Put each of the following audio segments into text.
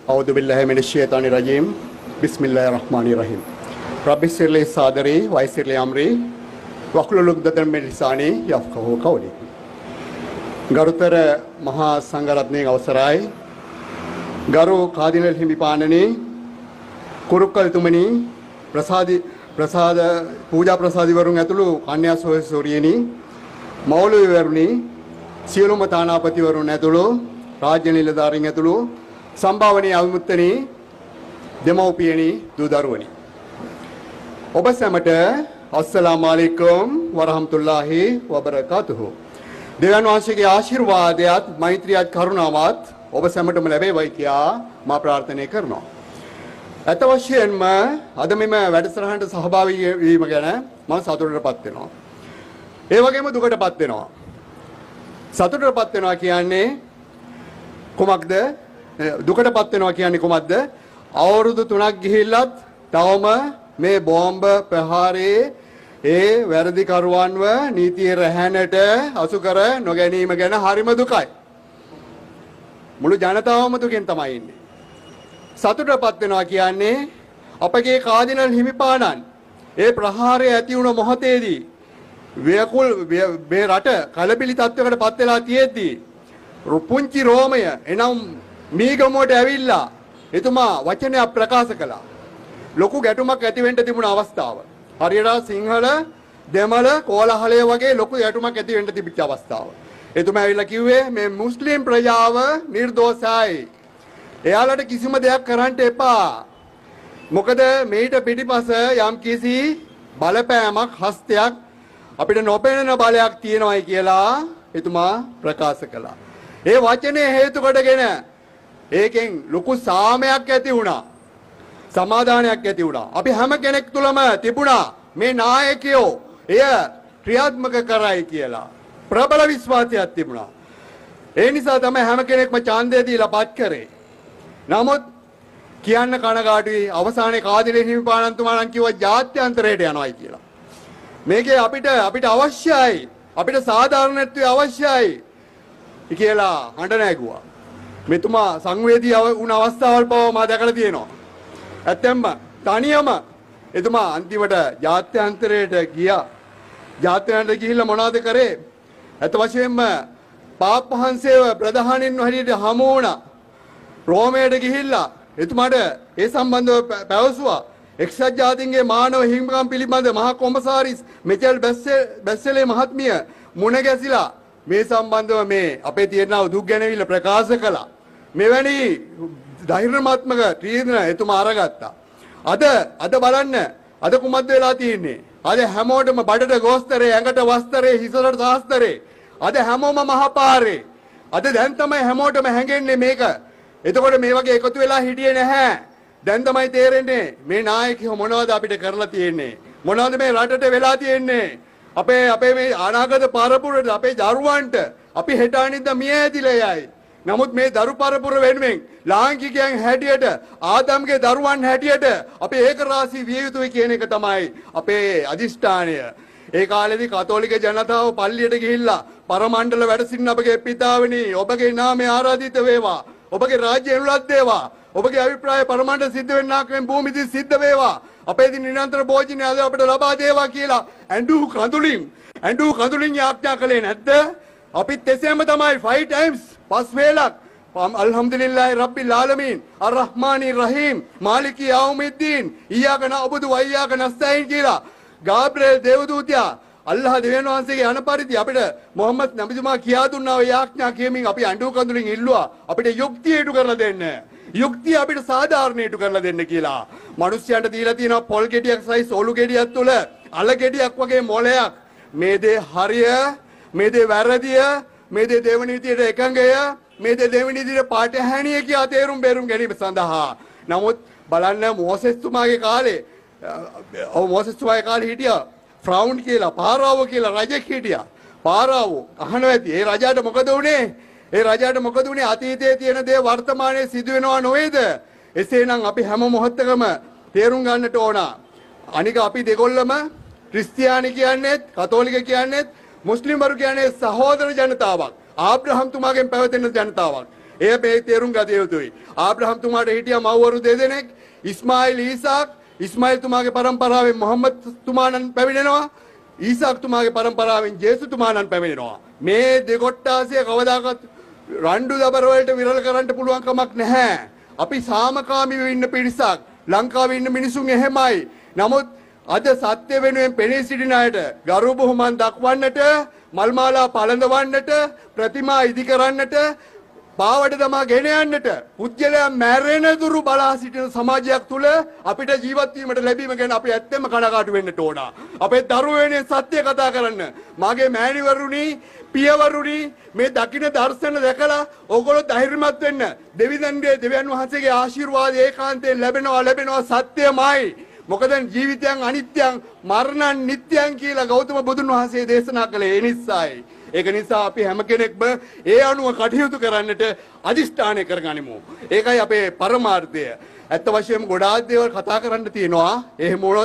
A'udzu billahi minasyaitonir rajim. Bismillahirrahmanirrahim. Rabbi sirli sadri wa yassir li amri wahlul 'uqdatam min lisani yafqahu qawli. ගරුතර මහා සංඝරත්නයේ අවසරයි ගරු කාදිනල් හිමිපාණනි කුරුක්කල්තුමනි ප්‍රසාද පූජා ප්‍රසාදිවරුන් ඇතුළු කන්‍යා සෝරියනි මෞලවිවරුනි සියලුම තානාපතිවරුන් ඇතුළු රාජ්‍ය නිලධාරීන් ඇතුළු සම්භාවනීය අවිමුක්තනි දෙමව්පියනි දූ දරුවනි ඔබ සැමට අස්සලාමු අලයිකුම් වරහමතුල්ලාහි වබරකාතුහු දෙවියන් වහන්සේගේ ආශිර්වාදයත් මෛත්‍රියත් කරුණාවත් ඔබ සැමටම ලැබේවයි කියා මා ප්‍රාර්ථනා කරනවා. අත වශයෙන්ම අද මෙම වැඩසටහනට සහභාගී වීම ගැන මම සතුටටපත් වෙනවා. ඒ වගේම දුකටපත් වෙනවා. සතුටටපත් වෙනවා කියන්නේ කොමක්ද? දුකටපත් වෙනවා කියන්නේ කොමක්ද? අවුරුදු 3ක් ගිහිල්ලත් තවම මේ බෝම්බ ප්‍රහාරයේ ඒ වැරදි කරුවන්ව නීතිය රැහැනට අසු කර නොගැනීම ගැන හරිම දුකයි. මුළු ජනතාවම දුකෙන් තමයි ඉන්නේ. සතුටටපත් වෙනවා කියන්නේ අපගේ කාදිනල් හිමිපාණන් ඒ ප්‍රහාරය ඇති වුණ මොහොතේදී මේ රට කලබිලි තත්වයකට පත් වෙලා තියෙද්දී පුංචි රෝමය එනම් මීගමුවට ඇවිල්ලා එතුමා වචනයක් ප්‍රකාශ කළා. ලොකු ගැටුමක් ඇති වෙන්න තිබුණ අවස්ථාව. හරියට සිංහල දෙමළ කෝලහලය වගේ ලොකු ගැටුමක් ඇති වෙන්න තිබිච්ච අවස්ථාව. එතුමා ඇවිල්ලා කිව්වේ මේ මුස්ලිම් ප්‍රජාව නිර්දෝෂයි. එයාලට කිසිම දෙයක් කරන්න එපා. මොකද මේට පිටිපස යම් කිසි බලපෑමක් හස්තයක් අපිට නොපෙනෙන බලයක් තියෙනවායි කියලා එතුමා ප්‍රකාශ කළා. ඒ වචනේ හේතු කොටගෙන ඒකෙන් ලොකු සාමයක් ඇති වුණා. සමාදානයක් ඇති වුණා. අපි හැම කෙනෙක් තුළම තිබුණා මේ නායකයෝ එය ක්‍රියාත්මක කරයි කියලා. ප්‍රබල විශ්වාසයක් තිබුණා. ඒ නිසා තමයි හැම කෙනෙක්ම ඡන්දය දීලා පත් කරේ. නමුත් කියන්න කනගාටුයි අවසානයේ කාදිනල් හිමිපාණන්තුමාණන් කිව්වා ජාත්‍යන්තරයට යනවායි කියලා. මේකේ අපිට අවශ්‍යයි. අපිට සාධාරණත්වය අවශ්‍යයි කියලා හඬ නැගුවා. මෙතුමා සංවේදී වුණ අවස්ථාවල් පවා මා දැකලා තියෙනවා. ඇත්තෙන්ම තනියම එතුමා අන්තිමට ජාත්‍යන්තරයට ගියා. ජාත්‍යන්තරයට ගිහිල්ලා මොනවද කරේ? අත වශයෙන්ම පාප් වහන්සේව ප්‍රධානින් හැටියට හමු වුණා. රෝමයට ගිහිල්ලා එතුමාට ඒ සම්බන්ධව පැවසුවා. එක්සත් ජාතීන්ගේ මානව හිමිකම් පිළිබඳ මහා කොමසාරිස් මෙචල් බැස්සෙලේ මහත්මිය මුණ ගැසිලා මේ සම්බන්ධව මේ අපේ තියෙනා දුක් ගැනවිල්ල ප්‍රකාශ කළා. මෙවැනි ධෛර්යමාත්මක තීරණ එතුමා අරගත්තා. අද බලන්න අද කුමක්ද වෙලා තියෙන්නේ? අද හැමෝටම බඩට ගෝස්තරේ ඇඟට වස්තරේ හිසට සාස්තරේ. අද හැමෝම මහපාරේ. අද දැන් තමයි හැමෝටම හැංගෙන්නේ මේක. එතකොට මේ වගේ එකතු වෙලා හිටියේ නැහැ. දැන් තමයි තේරෙන්නේ මේ නායකයෝ මොනවද අපිට කරලා තියෙන්නේ? මොනවද මේ රටට වෙලා තියෙන්නේ? අපේ මේ අනාගත පරපුරට අපේ දරුවන්ට අපි හෙට අනිද්දා මිය ඇදිලා යයි. නමුත් මේ දරු පරපුර වෙනුවෙන් ලාංකිකයන් හැටියට ආදම්ගේ දරුවන් හැටියට අපි ඒක රාශී විය යුතුයි කියන එක තමයි අපේ අදිෂ්ඨානය. ඒ කාලේදී කතෝලික ජනතාව පල්ලියට ගිහිල්ලා පරමණ්ඩල වැඩ සිටින අපගේ පිතාවනි ඔබගේ නාමය ආරාධිත වේවා. ඔබගේ රාජ්‍ය එනුලත් වේවා. ඔබගේ අභිප්‍රාය පරමණ්ඩල සිද්ධ වෙන්නාක් මෙන් භූමිදී සිද්ධ වේවා. අපේ දී නිරන්තර භෝජනය අද අපිට ලබා දේවා කියලා ඇඬු කඳුලින් යාඥා කළේ නැද්ද? අපිත් එසේම තමයි 5 times පස් වේලක් අල්හම්දුලිල්ලාහි රබ්බිල් ආලමීන් අර්රහ්මානිර් රහීම් මාලිකි යෞමිද්දීන් ඊයාක නඅබුදු ව ඊයාක නස්තයින් කියලා ගාබ්‍රියෙල් දේවදූතයා අල්ලාහ් දෙවියන් වහන්සේගේ අන පරිදි අපිට මොහම්මද් නබිතුමා කියා දුන්නා ඔය යාඥා කියමින් අපි අඬු කඳුලින් ඉල්ලුවා අපිට යුක්තිය ඉටු කරලා දෙන්න. යුක්තිය අපිට සාධාරණ ඉටු කරලා දෙන්න කියලා. මිනිස්යන්ට දීලා තියෙනවා පොල් ගෙඩියක් සයිස් ඔලු ගෙඩියක් තුල අල ගෙඩියක් වගේ මොලයක්. මේ දේ හරිය, මේ දේ වැරදිය, මේ දේ දෙවනි විදියට එකඟය, මේ දේ දෙවනි විදියට පාඨහැණිය කියා තේරුම් බේරුම් ගැනීම සඳහා. නමුත් බලන්න මොසෙස්තුමාගේ කාලේ මොසෙස්තුමාගේ කාලේ හිටියා ෆ්‍රාවුන් කියලා පාරාව කියලා රජෙක් හිටියා. පාරාව අහනවා ඇති. ඒ රජාට මොකද වුනේ? ඒ රජාට මොකද වුනේ? අතීතයේ තියෙන දේ වර්තමානයේ සිදු වෙනවා නොවේද? එසේනම් අපි හැම මොහොතකම තේරුම් ගන්නට ඕන. අනික අපි දෙකොල්ලම ක්‍රිස්තියානි කියන්නේත් කතෝලික කියන්නේත් මුස්ලිම්වරු කියන්නේ සහෝදර ජනතාවක්. ආබ්‍රහම් තුමාගෙන් පැවතෙන ජනතාවක්. එය මේ තේරුම් ගත යුතුයි. ආබ්‍රහම් තුමාට හිටියා මව්වරු දෙදෙනෙක්. ඉස්මායිල් ඊසාක්. ඉස්මායිල් තුමාගේ පරම්පරාවෙන් මොහම්මද් තුමාණන් පැමිණෙනවා. ඊසාක් තුමාගේ පරම්පරාවෙන් ජේසු තුමාණන් පැමිණෙනවා. මේ දෙකොට්ටාසිය කවදාකවත් රණ්ඩු දබර වලට විරල කරන්න පුළුවන් කමක් නැහැ. අපි සාමකාමීව ඉන්න පිරිසක්. ලංකාවේ ඉන්න මිනිසුන් එහෙමයි. නමුත් අද සත්‍ය වෙනුවෙන් පෙනී සිටින අයට ගරු බුහුමන් දක්වන්නට, මල් මාලා පළඳවන්නට, ප්‍රතිමා ඉදි කරන්නට, පාවඩ දමා ගෙන යන්නට, පුජ්‍යලයා මැරෙන දුරු බලා සිටින සමාජයක් තුල අපිට ජීවත් වීමට ලැබීම ගැන අපි ඇත්තෙම කනගාටු වෙන්නට ඕන. අපේ දරුවෝ වෙනුවෙන් සත්‍ය කතා කරන්න. මාගේ මෑණිවරුනි, පියවරුනි, මේ දකින්න දර්ශන දැකලා ඕගොල්ලෝ ධෛර්යමත් වෙන්න. දෙවියන් වහන්සේගේ ආශිර්වාදය ඒකාන්තයෙන් ලැබෙනවා සත්‍යමයි. මොකද ජීවිතයන් අනිත්‍යං මරණං නිට්ටයං කියලා ගෞතම බුදුන් වහන්සේ දේශනා කළේ ඒ නිසායි. ඒක නිසා අපි හැම කෙනෙක්ම ඒ අනුව කටයුතු කරන්නට අදිෂ්ඨානය කරගනිමු. ඒකයි අපේ පරමාර්ථය. ඇත්ත වශයෙන්ම ගොඩාක් දේවල් කතා කරන්න තියෙනවා. එහෙම වුණොත්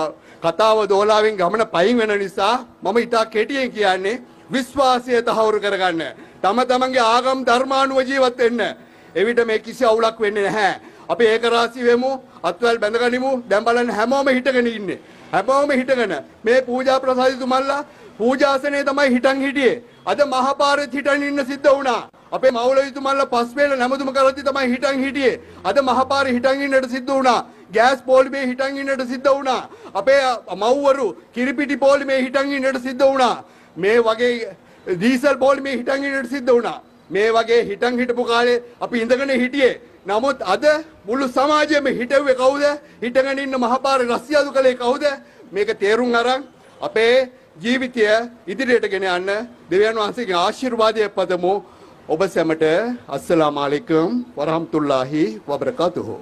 කතාව දෝලාවෙන් ගමන පයින් වෙන නිසා මම ඊට කෙටියෙන් කියන්නේ විශ්වාසය තහවුරු කරගන්න. තම තමන්ගේ ආගම් ධර්මානුව ජීවත් වෙන්න. එවිට මේ කිසි අවුලක් වෙන්නේ නැහැ. අපි ඒක රාශී වෙමු, අත්වැල් බැඳගනිමු. දැන් බලන්න හැමෝම හිටගෙන ඉන්නේ. හැමෝම හිටගෙන මේ පූජා ප්‍රසාදිතුමල්ලා පූජාසනේ තමයි හිටන් හිටියේ. අද මහපාරෙත් හිටන් ඉන්න සිද්ධ වුණා. අපේ මෞලවිතුමල්ලා පස් වේල නැමතුම කරද්දි තමයි හිටන් හිටියේ. අද මහපාරේ හිටන් ඉන්නට සිද්ධ වුණා. ගෑස් පොලිමේ හිටන් ඉන්නට සිද්ධ වුණා. අපේ මව්වරු කිරිපිටි පොලිමේ හිටන් ඉන්නට සිද්ධ වුණා. මේ වගේ ඩීසල් පොලිමේ හිටන් ඉන්නට සිද්ධ වුණා. මේ වගේ හිටන් හිටපු කාලේ අපි ඉඳගෙන හිටියේ. නමුත් අද මුළු සමාජයේම හිටුවේ කවුද? හිටගෙන ඉන්න මහපාරේ රස්සියාදු කළේ කවුද? මේක තේරුම් අරන් අපේ ජීවිතය ඉදිරියට ගෙන යන්න දෙවියන් වහන්සේගේ ආශිර්වාදය පදමු. ඔබ සැමට අස්සලාමු අලයිකුම් වරහමතුල්ලාහි වබරකාතුහු.